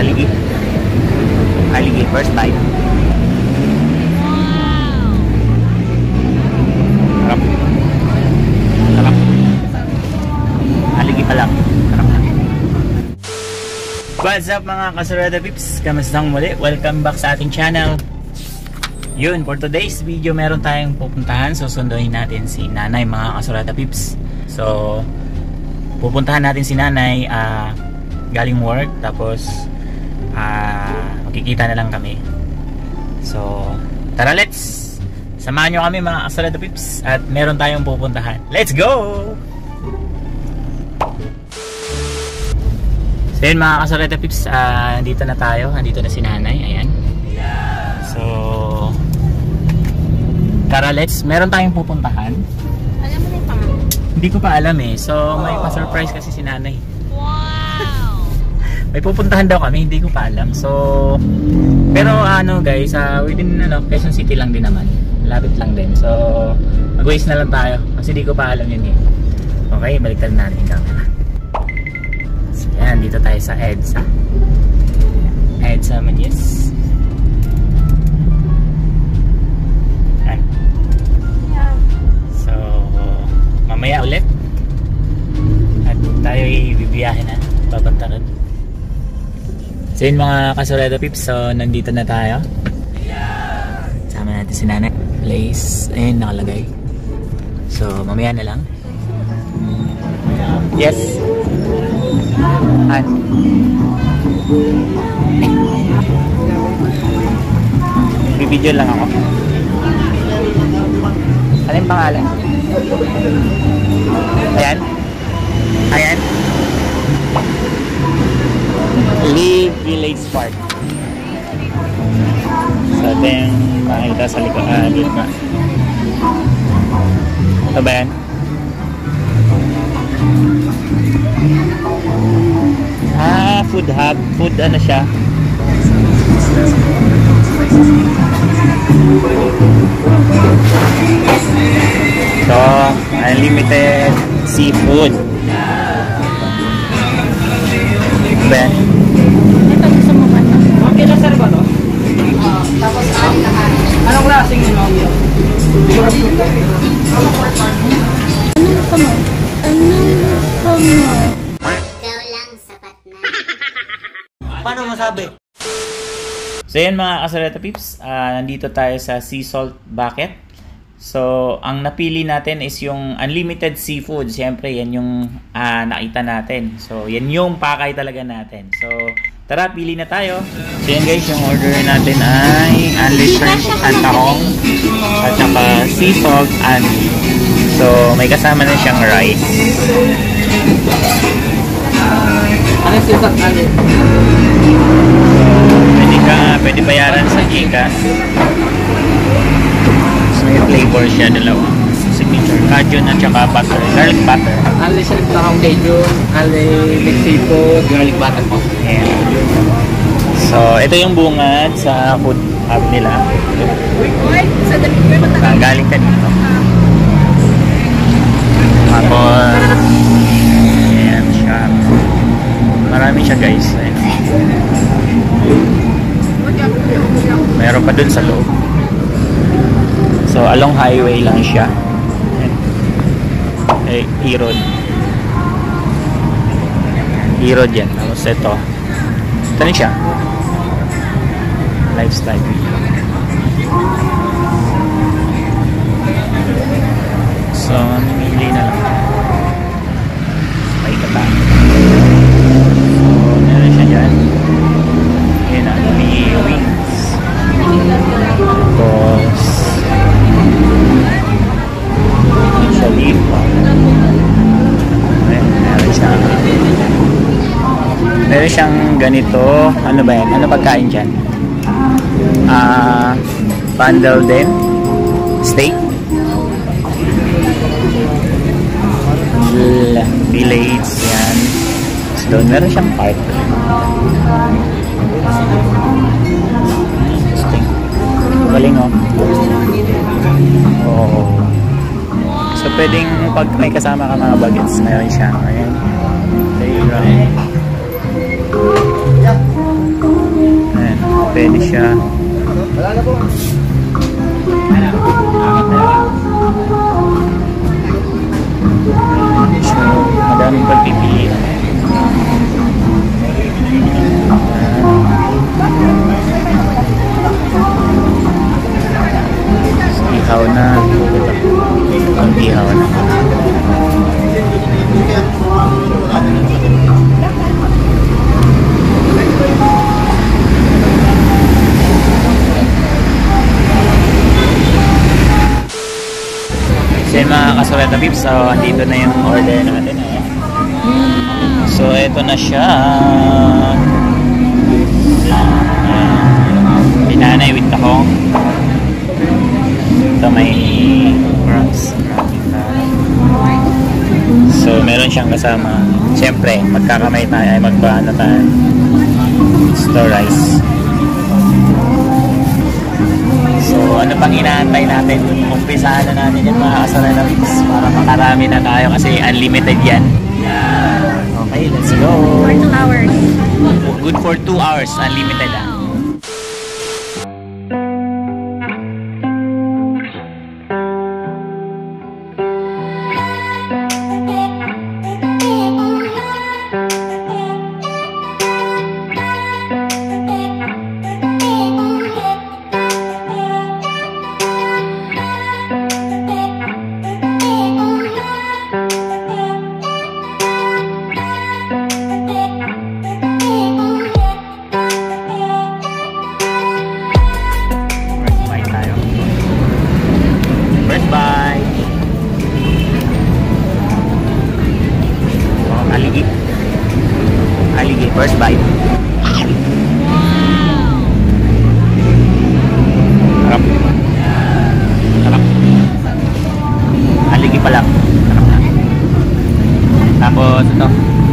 Aligi first bite. Sarap. Sarap. Aligi pa lang. Sarap na. What's up mga Kasurada Pips? Kamastang muli? Welcome back sa ating channel. Yun, for today's video meron tayong pupuntahan. Susunduin natin si Nanay mga Kasurada Pips. So pupuntahan natin si Nanay galing work. Tapos makikita na lang kami. So tara, let's samahan nyo kami mga Kasurada Pips. At meron tayong pupuntahan. Let's go! So yun mga Kasurada Pips, nandito na tayo. Nandito na si Nanay. Ayan. So tara, let's. Meron tayong pupuntahan. Alam mo na yung pangalan? Hindi ko pa alam eh. So may pa-surprise kasi si Nanay. Wow! May pupuntahan daw kami, hindi ko pa alam. So pero guys, within Quezon City lang din naman. Lapit lang din. So mag-waste na lang tayo kasi hindi ko pa alam yun eh. Okay, baliktad natin yung camera. So yan, dito tayo sa EDSA. EDSA Manyes. Yan. So mamaya ulit at tayo ibibiyahe na babanta rin. So yun mga Kasurada Pips, so nandito na tayo. Sama natin si Nanay. Place, ayun nakalagay. So mamaya na lang. Yes. Bibidyo lang ako. Ano yung pangalan? Ayan. Ayan. Lee Village Park. So ito yung makikita sa likod. Dito nga. Ito ba yan? Food hub. Food ano siya? So, unlimited seafood. Ben? Ito gusto mo ba? Okay na sir ba to? Tapos anong klaseng yun? Ikaw lang sapat na. Paano masabi? So yan mga Kasurada Pips, nandito tayo sa Sea Salt Bucket. So ang napili natin is yung unlimited seafood. Siyempre yan yung nakita natin. So yan yung pakay talaga natin. So tara, pili na tayo. So yan guys, yung order natin ay unlimited antahong at saka sea salt and so may kasama na siyang rice. Ano sikat alin? Pwede bayaran sa Gcash. So may flavor siya, dalawa. Signature cajun at saka butter, garlic butter. Alin siya tahong cajun, alin mixed seafood, garlic butter po. Ayan. So ito yung bungad sa food hub nila. Galing ka dito. Tapos ayan siya. Marami siya guys. Ayan. Meron pa dun sa loob. So along highway lang siya. E-road. E-road yan. Tapos ito na siya. Lifestyle. So mamimili na lang. May kata. So meron siya dyan. Ayan, may wings. Tapos siya dito. Meron siyang ganito. Ano ba yan? Ano pagkain dyan? Bandel din. Steak. Village. Yan. So doon meron siyang park. Galing oh. Oh. So pwedeng pag may kasama ka mga bagets, meron siya. Ayan. Playground. Pwede siya. Wala na po. So, madaming pagpipiliin. Ihaw na. Ang ihaw na. So yun mga kasuleta pips, so andito na yung order natin. So ito na siya. Binanay with tahong. Ito may crabs. So meron siyang kasama. Siyempre magkakamay tayo ay magpaano tayo. Store rice. So ano pang inaantay natin? Umpisahan na natin yung mga kasuleta pips para makarami na tayo kasi unlimited yan. Okay, let's go. For 2 hours. Good for 2 hours, unlimited ah. First bite. Sarap. Sarap. Haligi pa lang. Sarap na. Tapos ito.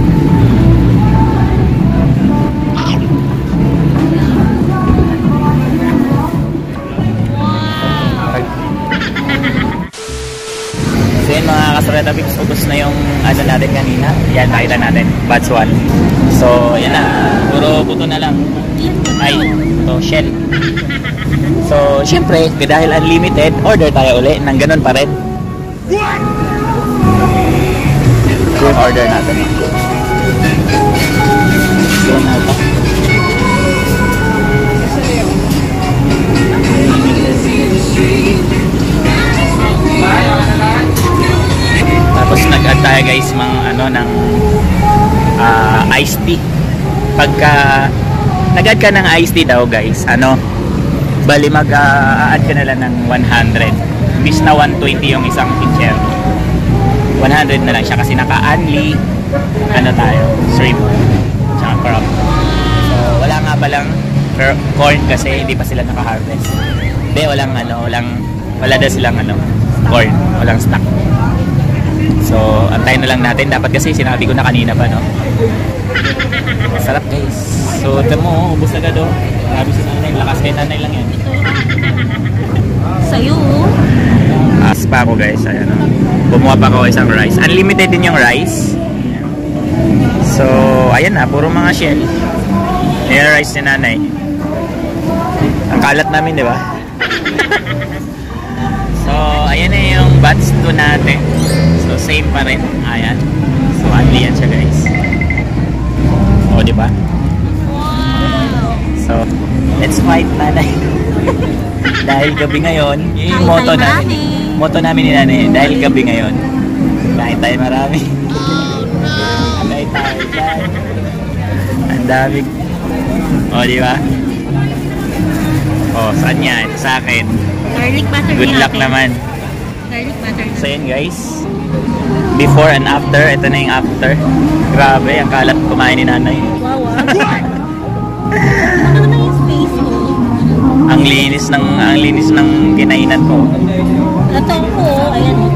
So yun mga kasuleta pips, ubos na yung ano natin kanina. Yan, nakita natin. Batch 1. So, yan na. Puro buto na lang. Ay, ito, shell. So, syempre, dahil unlimited, order tayo uli nang ganun pa rin. So, yung order natin. So, na ito. Tapos nag-add tayo guys ng iced tea. Pagka nag-add ka ng iced tea daw guys, bali mag-add ka na lang ng 100. Bis na 120 yung isang pitcher. 100 na lang siya kasi naka-only tayo, shrimp tsaka crab. So wala nga palang corn kasi hindi pa sila naka-harvest. Hindi, wala daw silang corn, walang stock. So, antayin na lang natin. Dapat kasi sinabi ko na kanina pa, no? Sarap, guys. So, ito mo, ubos agad, oh. Grabe si nanay. Lakas kay nanay lang yan. Sa'yo. As pa ako, guys. Ayan, oh. Bumuha pa ako isang rice. Unlimited din yung rice. So, ayan na. Puro mga shell. Ayan rice ni nanay. Ang kalat namin, di ba? So, ayan na yung batch 2 natin. So, same pa rin. Ayan. So, only yan siya, guys. O, diba? So, let's fight, nanay. Dahil gabi ngayon, yung motto namin ni nanay, dahil gabi ngayon, kain tayo marami. Kain tayo, guys. Ang dami. O, diba? O, saan yan? Sa akin. Garlic butter. Good luck naman. Garlic butter. So yun guys, before and after, ito na yung after. Grabe, ang kalat kumain ni nanay. Wow. Ano na yung space mo? Ang linis ng kinainan ko. Ito po, ayan yung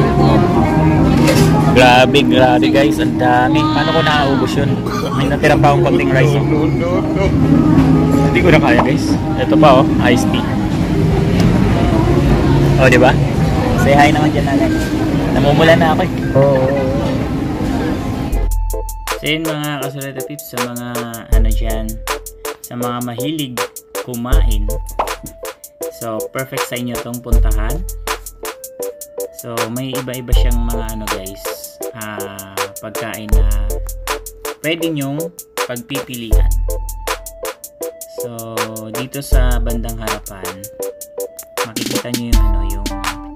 Grabe guys, ang dami. Paano ko nakaubos yun? May natira pa akong konting rice. Hindi ko na kaya guys. Ito pa iced tea. O, diba? Say hi naman dyan nanay. Namumula na ako eh. So yun mga kasuleta pips, sa mga dyan, sa mga mahilig kumain. So, perfect sa inyo tong puntahan. So, may iba-iba siyang mga ano guys, pagkain na pwede nyong pagpipilian. So, dito sa bandang harapan, makikita nyo yung ano, yung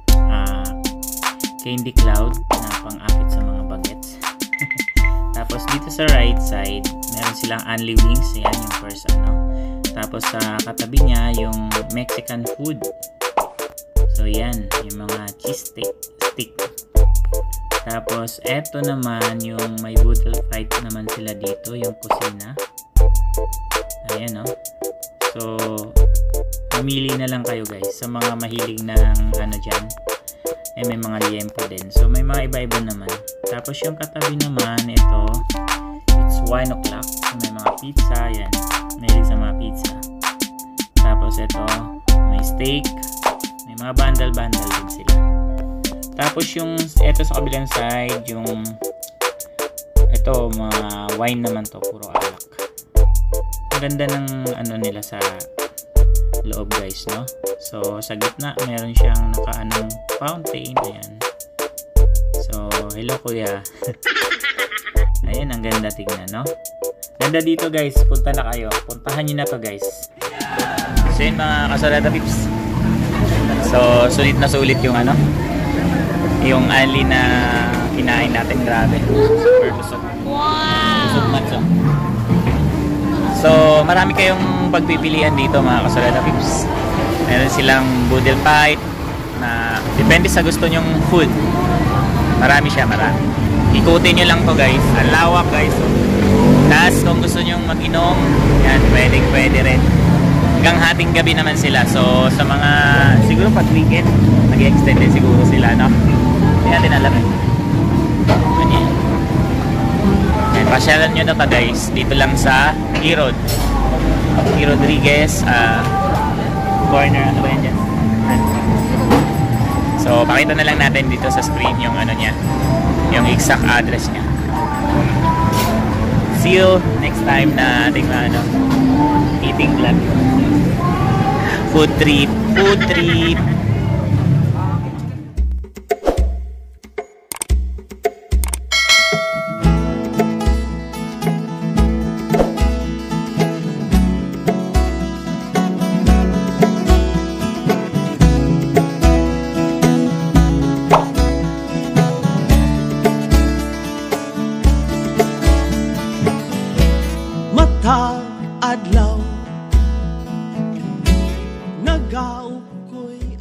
candy cloud na pang-akit sa mga bagets. Tapos dito sa right side, meron silang only wings. Yan yung first ano. Tapos sa katabi niya, yung Mexican food. So yan, yung mga cheese stick. Tapos eto naman, yung may boodle fight naman sila dito, yung kusina. Ayan o. So, mamili na lang kayo guys sa mga mahilig ng ano dyan. May mga liempo din. So, may mga iba-iba naman. Tapos yung katabi naman, ito, it's 1 o'clock. So, may mga pizza. Yan. Mahilig sa mga pizza. Tapos ito, may steak. May mga bundle-bundle din sila. Tapos yung, ito sa kabilang side, yung, ito, mga wine naman to. Puro alak. Ang ganda ng, ano nila sa loob guys, no? So, sa gitna, meron siyang nakaanong fountain. Ayan. So, hello kuya. Ayan, ang ganda tignan, no? Ganda dito guys. Punta na kayo. Puntahan nyo na to guys. So, yun mga kasalada pips. So, sulit na sulit yung ano, yung ali na kinain natin. Grabe. Super busog. Wow! Busog matso. So, marami kayong pagpipilian dito mga kasalada pips. Meron silang boodle fight na depende sa gusto nyong food. Marami siya, marami. Ikutin nyo lang to guys. Ang lawak guys. So, tapos kung gusto nyong mag-inom, yan, pwede rin. Hanggang hating gabi naman sila. So, sa mga, siguro pag weekend, nag-extend din siguro sila, no? Hindi natin alam eh. Ganyan. Yan, pasyalan nyo na to guys. Dito lang sa Erod. E. Rodriguez, corner, ano ba yan dyan? So, pakita na lang natin dito sa screen yung ano niya, yung exact address niya. See you next time na ating ano, eating vlog. Food trip. Matag adlaw nagaw ko'y